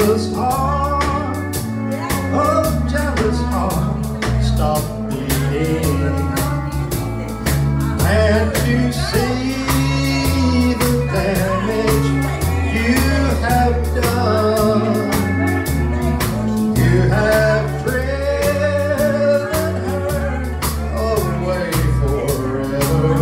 jealous heart, oh jealous heart, stop beating. Can't you see the damage you have done? You have driven her away forever.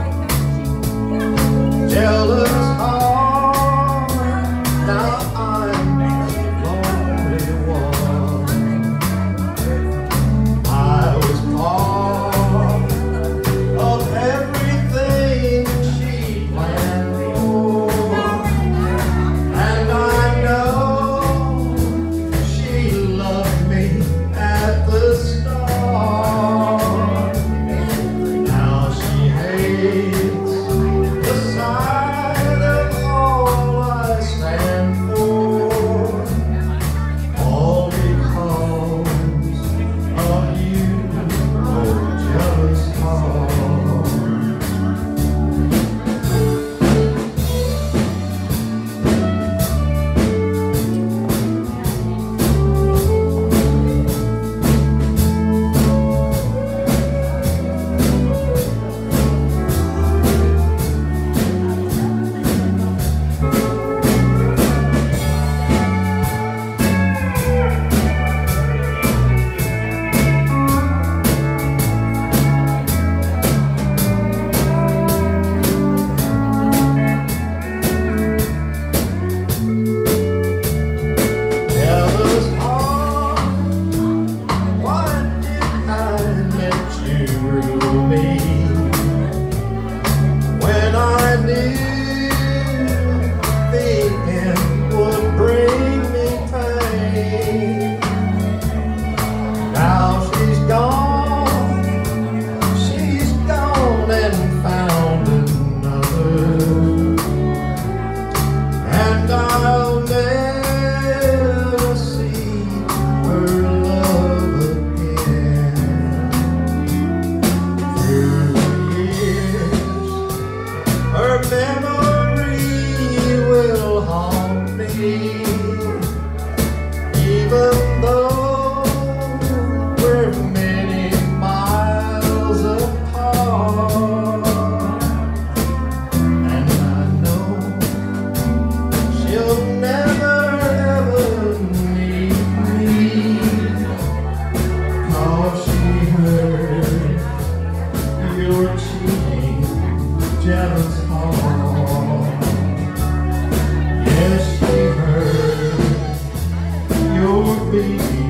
Jealous heart, now I'm the lonely one. I was part of everything she planned for, and I know she loved me at the start. Now she hates the sight of all I stand for, all because of you, oh jealous heart. Jealous heart, why did I let you rule me when I knew the end would bring me pain? Now she's gone and found another, and I'll never see her love again. Through the years, her memory will haunt me, even though we're many miles apart. And I know she'll never ever need me, 'cause she heard your cheating, jealous heart. Yes, she heard your beating